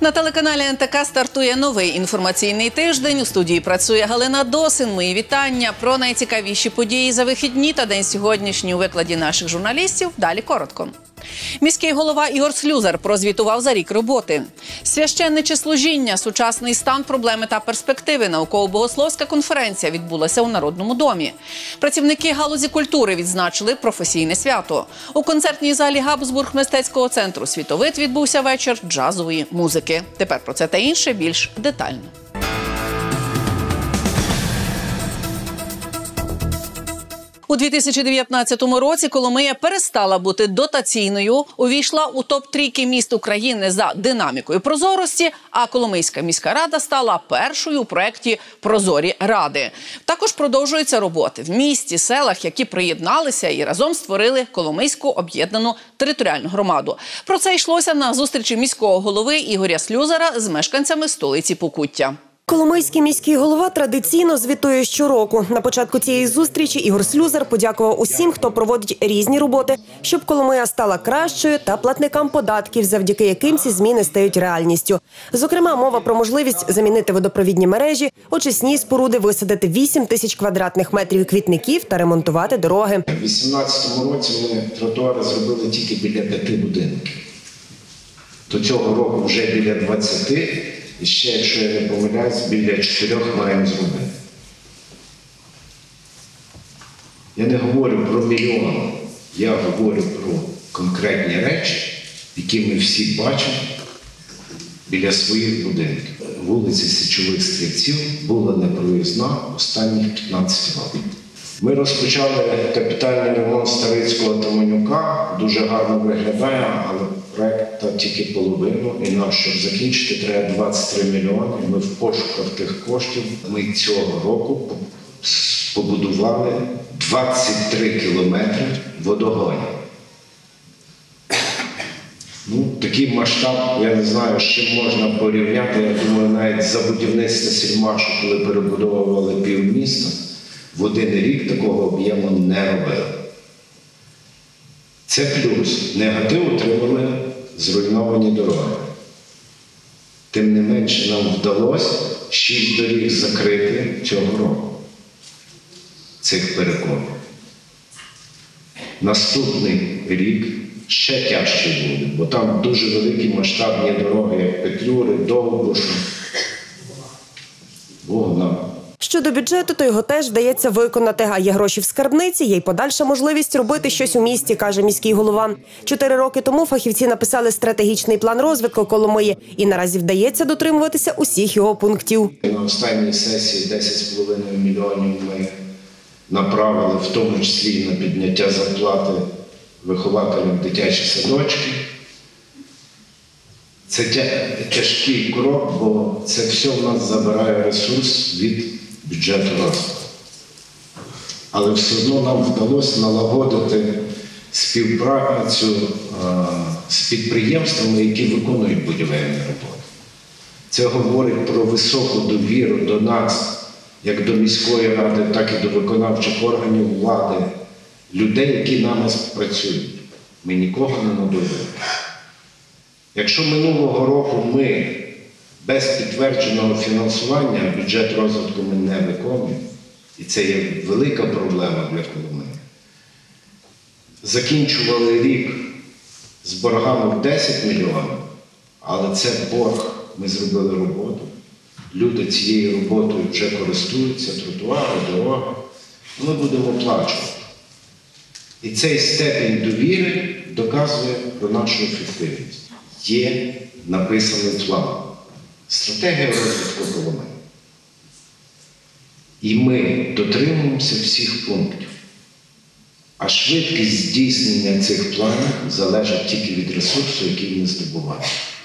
На телеканалі НТК стартує новий інформаційний тиждень. У студії працює Галина Досин. Мої вітання про найцікавіші події за вихідні та день сьогоднішній у викладі наших журналістів. Далі коротко. Міський голова Ігор Слюзар прозвітував за рік роботи. Священниче служіння, сучасний стан, проблеми та перспективи. Науково-богословська конференція відбулася у Народному домі. Працівники галузі культури відзначили професійне свято. У концертній залі Габсбург мистецького центру «Світовид» відбувся вечір джазової музики. Тепер про це та інше більш детально. У 2019 році Коломия перестала бути дотаційною, увійшла у топ-3 міст України за динамікою прозорості, а Коломийська міська рада стала першою у проєкті «Прозорі ради». Також продовжуються роботи в місті, селах, які приєдналися і разом створили Коломийську об'єднану територіальну громаду. Про це йшлося на зустрічі міського голови Ігоря Слюзара з мешканцями столиці Покуття. Коломийський міський голова традиційно звітує щороку. На початку цієї зустрічі Ігор Слюзар подякував усім, хто проводить різні роботи, щоб Коломия стала кращою та платникам податків, завдяки яким ці зміни стають реальністю. Зокрема, мова про можливість замінити водопровідні мережі, очисні споруди, висадити 8 тисяч квадратних метрів квітників та ремонтувати дороги. У 2018 році ми тротуари зробили тільки біля 5 будинків. До цього року вже біля 20. І ще, якщо я не помиляюсь, біля 4 маємо зробити. Я не говорю про мільйони, я говорю про конкретні речі, які ми всі бачимо біля своїх будинків. Вулиця Січових Стрільців була непроїзна останніх 15 років. Ми розпочали капітальний ремонт Старицького та Манюка, дуже гарно виглядає, але проєкт тільки половину, і нам, щоб закінчити, треба 23 мільйони. Ми в пошуках тих коштів. Ми цього року побудували 23 кілометри водогонів. Такий масштаб, я не знаю, з чим можна порівняти. Я думаю, навіть за будівництво Сільмашу, коли перебудовували півміста, в один рік такого об'єму не робили. Це плюс. Негатив отримали зруйновані дороги. Тим не менше нам вдалося 6 доріг закрити цього року. Цих переконів. Наступний рік ще тяжче буде, бо там дуже великі масштабні дороги, як Петлюри, Довбуш, Богна. Щодо бюджету, то його теж вдається виконати. А є гроші в скарбниці, є й подальша можливість робити щось у місті, каже міський голова. 4 роки тому фахівці написали стратегічний план розвитку Коломиї. І наразі вдається дотримуватися усіх його пунктів. На останній сесії 10,5 мільйонів ми направили, в тому числі на підняття зарплати вихователям дитячі садочки. Це тяжкий крок, бо це все в нас забирає ресурс від бюджету розвитку. Але все одно нам вдалося налагодити співпрацю з підприємствами, які виконують будівельні роботи. Це говорить про високу довіру до нас, як до міської ради, так і до виконавчих органів влади, людей, які на нас працюють. Ми нікого не надурили. Якщо минулого року ми без підтвердженого фінансування бюджет розвитку ми не виконуємо, і це є велика проблема для Коломиї, закінчували рік з боргами в 10 мільйонів, але це борг, ми зробили роботу, люди цією роботою вже користуються, тротуари, дороги, ми будемо плачувати. І цей степінь довіри доказує про нашу ефективність. Є написаний план. Стратегія розвитку Коломиї. І ми дотримуємося всіх пунктів. А швидкість здійснення цих планів залежить тільки від ресурсу, який ми здобуваємо.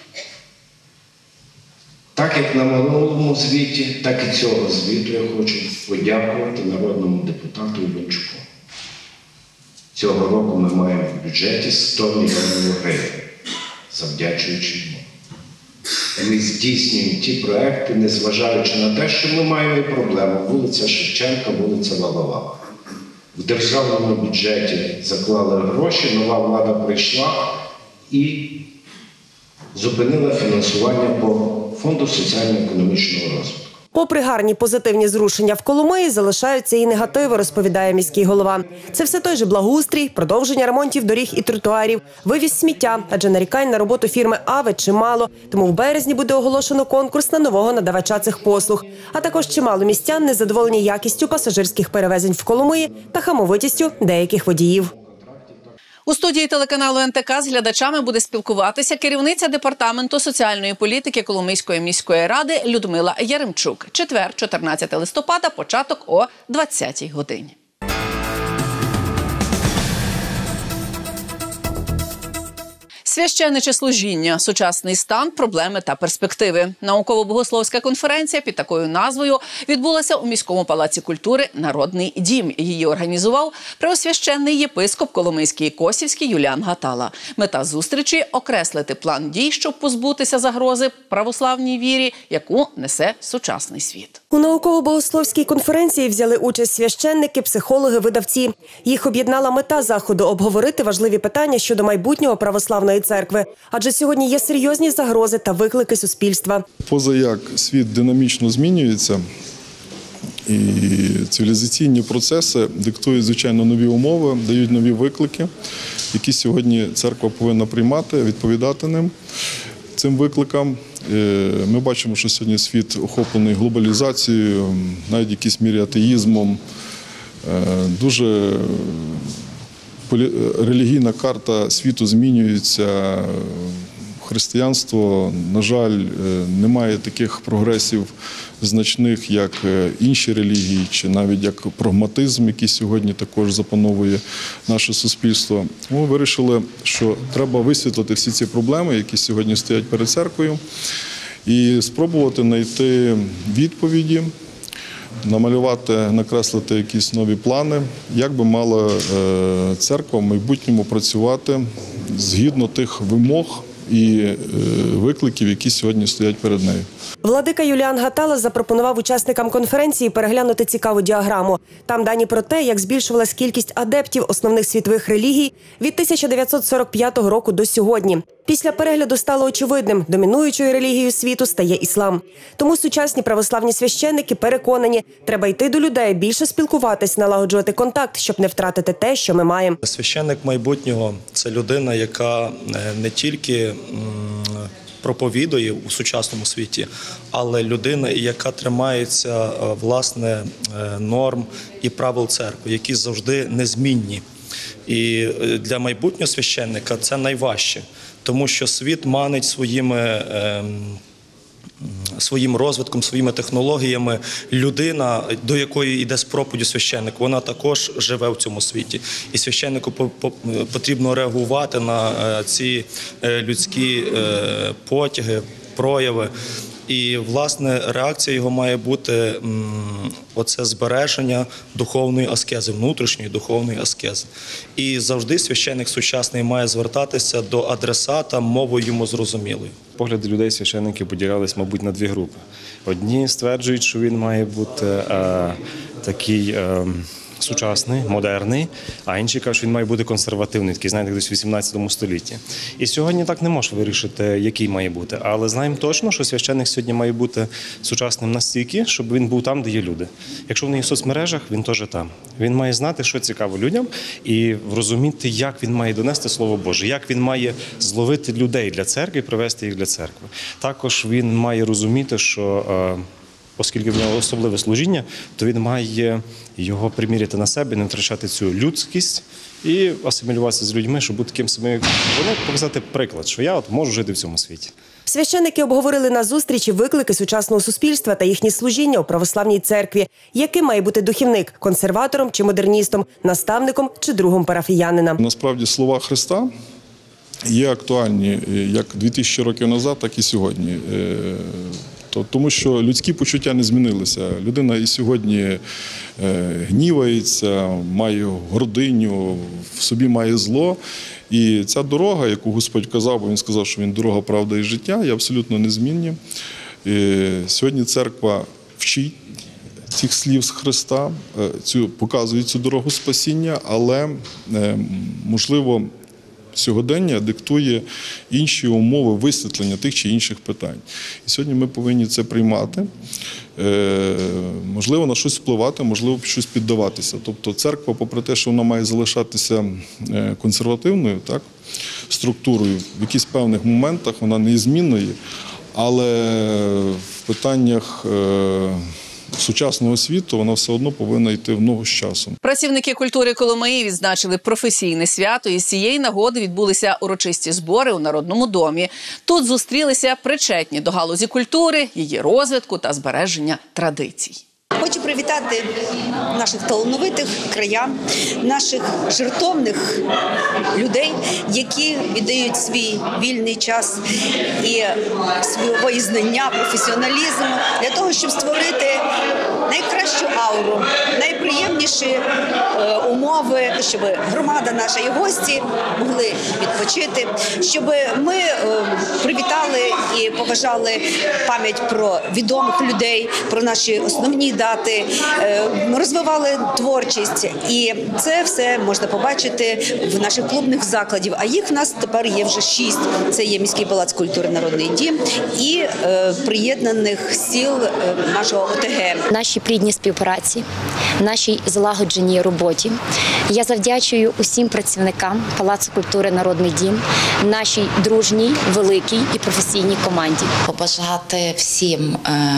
Так як на минулому звіті, так і цього звіту я хочу подякувати народному депутату Іванчуку. Цього року ми маємо в бюджеті 100 мільйонів гривень, завдячуючи йому. Ми здійснюємо ті проекти, незважаючи на те, що ми маємо і проблему. Вулиця Шевченка, вулиця Валова. В державному бюджеті заклали гроші, нова влада прийшла і зупинила фінансування по Фонду соціально-економічного розвитку. Попри гарні позитивні зрушення в Коломиї, залишаються і негативи, розповідає міський голова. Це все той же благоустрій, продовження ремонтів доріг і тротуарів, вивіз сміття, адже нарікань на роботу фірми «Аве» чимало. Тому в березні буде оголошено конкурс на нового надавача цих послуг. А також чимало містян незадоволені якістю пасажирських перевезень в Коломиї та хамовитістю деяких водіїв. У студії телеканалу НТК з глядачами буде спілкуватися керівниця Департаменту соціальної політики Коломийської міської ради Людмила Яремчук. Четвер, 14 листопада, початок о 20-й годині. Священниче служіння – сучасний стан, проблеми та перспективи. Науково-богословська конференція під такою назвою відбулася у міському палаці культури «Народний дім». Її організував преосвященний єпископ Коломийський і Косівський Юліан Гатала. Мета зустрічі – окреслити план дій, щоб позбутися загрози православній вірі, яку несе сучасний світ. У науково-богословській конференції взяли участь священники, психологи, видавці. Їх об'єднала мета заходу – обговорити важливі питання щодо майбутнього православної церкви. Адже сьогодні є серйозні загрози та виклики суспільства. Поза як світ динамічно змінюється, і цивілізаційні процеси диктують, звичайно, нові умови, дають нові виклики, які сьогодні церква повинна приймати, відповідати ним. Цим викликам ми бачимо, що сьогодні світ охоплений глобалізацією, навіть в якійсь мірі атеїзмом. Дуже релігійна карта світу змінюється. Християнство, на жаль, не має таких прогресів значних, як інші релігії, чи навіть як прагматизм, який сьогодні також запановує наше суспільство. Ми вирішили, що треба висвітлити всі ці проблеми, які сьогодні стоять перед церквою, і спробувати знайти відповіді, намалювати, накреслити якісь нові плани, як би мала церква в майбутньому працювати згідно тих вимог і викликів, які сьогодні стоять перед нею. Владика Юліан Гатала запропонував учасникам конференції переглянути цікаву діаграму. Там дані про те, як збільшувалась кількість адептів основних світових релігій від 1945 року до сьогодні. Після перегляду стало очевидним – домінуючою релігією світу стає іслам. Тому сучасні православні священники переконані – треба йти до людей, більше спілкуватись, налагоджувати контакт, щоб не втратити те, що ми маємо. Священник майбутнього – це людина, яка не тільки проповідує у сучасному світі, але людина, яка тримається, власне, норм і правил церкви, які завжди незмінні. І для майбутнього священника це найважче, тому що світ манить своїм розвитком, своїми технологіями. Людина, до якої йде з проповіддю священник, вона також живе в цьому світі. І священнику потрібно реагувати на ці людські потяги, прояви. І, власне, реакція його має бути оце збереження духовної аскези, внутрішньої духовної аскези. І завжди священник сучасний має звертатися до адресата мовою йому зрозумілою. Погляди людей священників поділялись, мабуть, на дві групи. Одні стверджують, що він має бути такий сучасний, модерний, а інші кажуть, що він має бути консервативний, такий, знаєте, десь у 18 столітті. І сьогодні так не можеш вирішити, який має бути. Але знаємо точно, що священник сьогодні має бути сучасним настільки, щоб він був там, де є люди. Якщо вони є в соцмережах, він теж там. Він має знати, що цікаво людям, і розуміти, як він має донести Слово Боже, як він має зловити людей для церкви і привести їх для церкви. Також він має розуміти, що оскільки в нього особливе служіння, то він має його приміряти на себе, не втрачати цю людськість і асимілюватися з людьми, щоб бути таким самим, як вони, показати приклад, що я можу жити в цьому світі. Священники обговорили на зустрічі виклики сучасного суспільства та їхні служіння у православній церкві. Яким має бути духівник – консерватором чи модерністом, наставником чи другом парафіянина. Насправді слова Христа є актуальні як 2000 років назад, так і сьогодні. Тому що людські почуття не змінилися. Людина і сьогодні гнівається, має гординю, в собі має зло. І ця дорога, яку Господь казав, бо Він сказав, що Він дорога, правда і життя, є абсолютно незмінні. Сьогодні церква вчить цих слів з Христа, показує цю дорогу спасіння, але, можливо, сьогодення диктує інші умови висвітлення тих чи інших питань. І сьогодні ми повинні це приймати. Можливо, на щось впливати, можливо, щось піддаватися. Тобто церква, попри те, що вона має залишатися консервативною, так, структурою, в якихось певних моментах вона незмінною, але в питаннях сучасного світу вона все одно повинна йти в ногу з часом. Працівники культури Коломиї відзначили професійне свято, і з цієї нагоди відбулися урочисті збори у Народному домі. Тут зустрілися причетні до галузі культури, її розвитку та збереження традицій. Хочу привітати наших талановитих краян, наших жертовних людей, які віддають свій вільний час і свої знання, професіоналізм для того, щоб створити найкращу ауру, найприємніші умови, щоб громада наша і гості могли відпочити, щоб ми привітали і поважали пам'ять про відомих людей, про наші основні дати, розвивали творчість. І це все можна побачити в наших клубних закладів. А їх в нас тепер є вже 6. Це є міський палац культури «Народний дім» і приєднаних сіл нашого ОТГ. Нашій плідній співпраці, нашій злагодженій роботі я завдячую усім працівникам Палацу культури «Народний дім», нашій дружній, великій і професійній команді. Побажати всім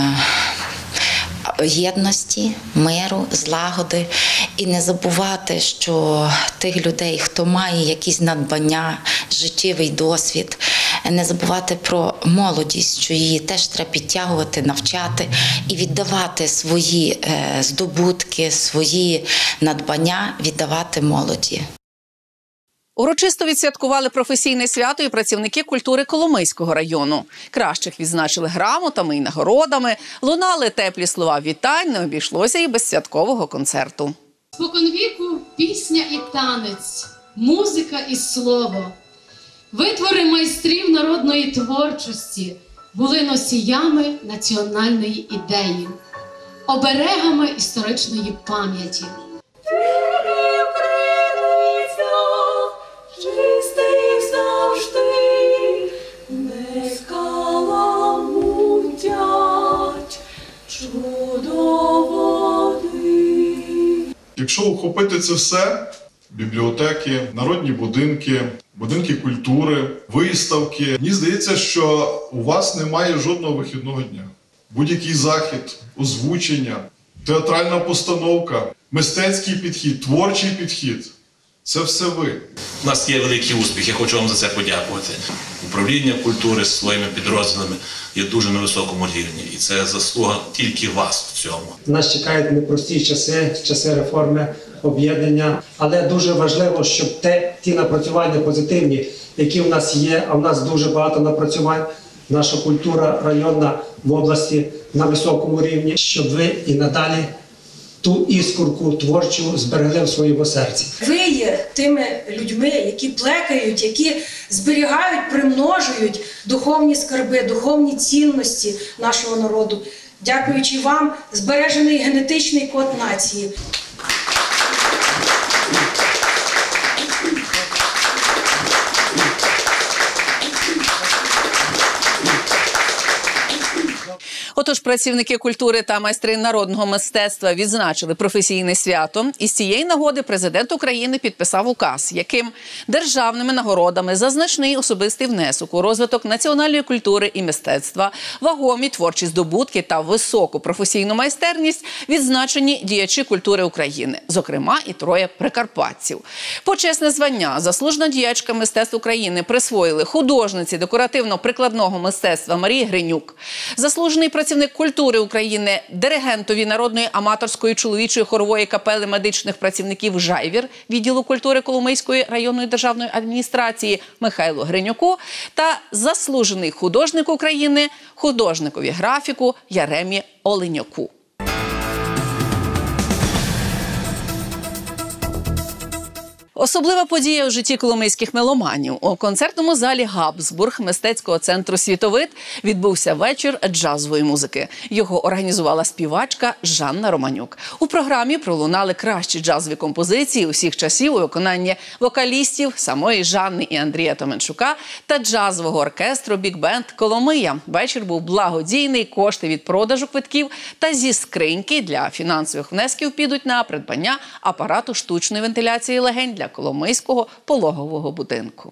єдності, миру, злагоди і не забувати, що тих людей, хто має якісь надбання, життєвий досвід, не забувати про молодість, що її теж треба підтягувати, навчати і віддавати свої здобутки, свої надбання, віддавати молоді. Урочисто відсвяткували професійне свято і працівники культури Коломийського району. Кращих відзначили грамотами і нагородами, лунали теплі слова вітань, не обійшлося і без святкового концерту. Споконвіку пісня і танець, музика і слово. Витвори майстрів народної творчості були носіями національної ідеї, оберегами історичної пам'яті. Чистих завжди не скаламутять чудоводи. Якщо охопити це все, бібліотеки, народні будинки, будинки культури, виставки, мені здається, що у вас немає жодного вихідного дня. Будь-який захід, озвучення, театральна постановка, мистецький підхід, творчий підхід – це все ви. У нас є великий успіх, я хочу вам за це подякувати. Управління культури з своїми підрозділами є дуже на високому рівні. І це заслуга тільки вас в цьому. Нас чекають непрості часи реформи, об'єднання. Але дуже важливо, щоб ті напрацювання позитивні, які в нас є, а в нас дуже багато напрацювань, наша культура районна в області на високому рівні, щоб ви і надалі ту іскорку творчу зберегли в своєму серці. Ви є тими людьми, які плекають, які зберігають, примножують духовні скарби, духовні цінності нашого народу. Дякуючи вам, збережений генетичний код нації. Отож, працівники культури та майстри народного мистецтва відзначили професійне свято. І з цієї нагоди президент України підписав указ, яким державними нагородами за значний особистий внесок у розвиток національної культури і мистецтва, вагомі творчі здобутки та високу професійну майстерність відзначені діячі культури України, зокрема і 3 прикарпатців. Почесне звання «Заслужена діячка мистецтв України» присвоїли художниці декоративно-прикладного мистецтва Марії Гринюк, заслужений працівник культури України, диригентові народної аматорської чоловічої хорової капели медичних працівників «Жайвір» відділу культури Коломийської районної державної адміністрації Михайлу Гринюку та заслужений художник України, художникові графіку Яремі Оленюку. Особлива подія у житті коломийських меломанів. У концертному залі «Габсбург» мистецького центру «Світовид» відбувся вечір джазової музики. Його організувала співачка Жанна Романюк. У програмі пролунали кращі джазові композиції усіх часів у виконанні вокалістів самої Жанни і Андрія Томенчука та джазового оркестру «Бік-бенд Коломия». Вечір був благодійний, кошти від продажу квитків та зі скриньки для фінансових внесків підуть на придбання апарату штучної вентиляції легень для коломийського пологового будинку.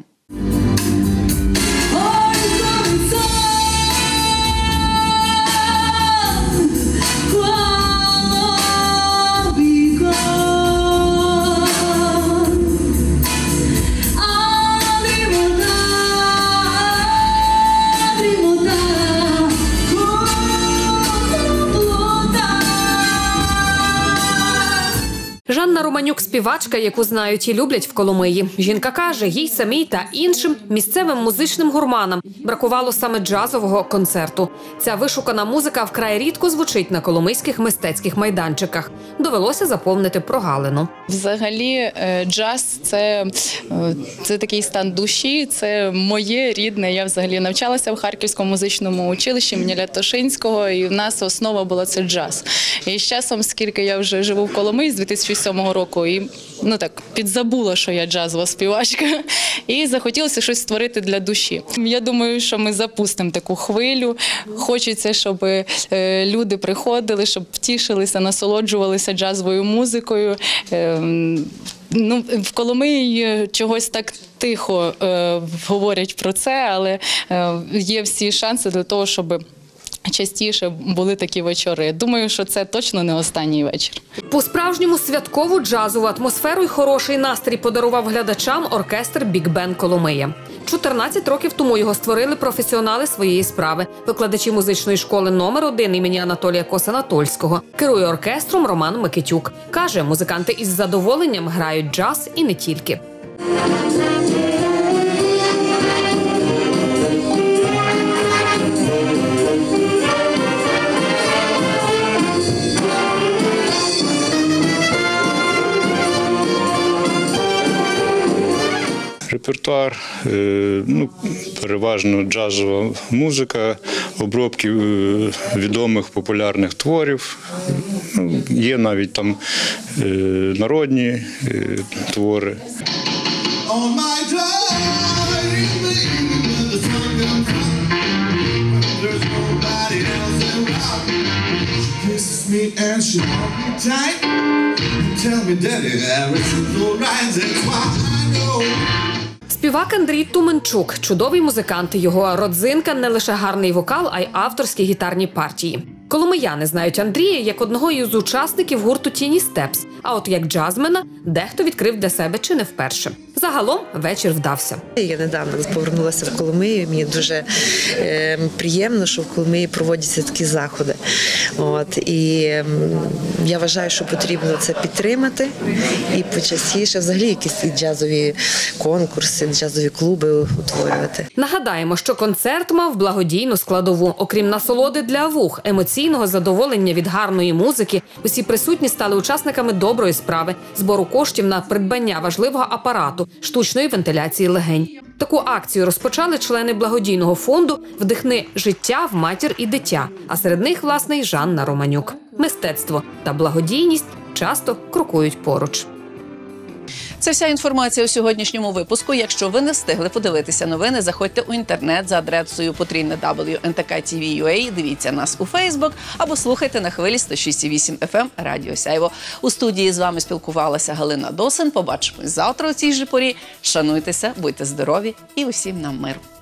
Жанна Романюк – співачка, яку знають і люблять в Коломиї. Жінка каже, їй самій та іншим місцевим музичним гурманам бракувало саме джазового концерту. Ця вишукана музика вкрай рідко звучить на коломийських мистецьких майданчиках. Довелося заповнити прогалину. Взагалі, джаз – це такий стан душі, це моє рідне. Я взагалі навчалася в Харківському музичному училищі імені Лятошинського, і в нас основа була це джаз. І з часом, скільки я вже живу в Коломиї, з 2007 року, і підзабула, що я джазова співачка, і захотілося щось створити для душі. Я думаю, що ми запустимо таку хвилю. Хочеться, щоб люди приходили, щоб втішилися, насолоджувалися джазовою музикою. В Коломиї чогось так тихо говорять про це, але є всі шанси для того, щоб частіше були такі вечори. Думаю, що це точно не останній вечір. По-справжньому святкову джазову атмосферу і хороший настрій подарував глядачам оркестр «Бік-бенд Коломия». 14 років тому його створили професіонали своєї справи. Викладачі музичної школи номер 1 імені Анатолія Коса-Натольського. Керує оркестром Роман Микитюк. Каже, музиканти із задоволенням грають джаз і не тільки. Репертуар, переважно джазова музика, обробки відомих популярних творів. Є навіть там народні твори. Співак Андрій Томенчук – чудовий музикант. Його родзинка – не лише гарний вокал, а й авторські гітарні партії. Коломияни знають Андрія як одного із учасників гурту «Тіні Степс». А от як джазмена дехто відкрив для себе чи не вперше. Загалом вечір вдався. Я недавно повернулася в Коломию. Мені дуже приємно, що в Коломиї проводяться такі заходи. І я вважаю, що потрібно це підтримати і почастіше взагалі якісь джазові конкурси, джазові клуби утворювати. Нагадаємо, що концерт мав благодійну складову. Окрім насолоди для вух, емоційного задоволення від гарної музики, усі присутні стали учасниками доброї справи – збору коштів на придбання важливого апарату – штучної вентиляції легень. Таку акцію розпочали члени благодійного фонду «Вдихни життя в матір і дитя», а серед них, власне, й Жанна Романюк. Мистецтво та благодійність часто крокують поруч. Це вся інформація у сьогоднішньому випуску. Якщо ви не встигли подивитися новини, заходьте у інтернет за адресою _NTK-TV.ua, дивіться нас у Фейсбук або слухайте на хвилі 106,8 FM Радіо Сяйво. У студії з вами спілкувалася Галина Досин. Побачимось завтра у цій же порі. Шануйтеся, будьте здорові і усім нам миру.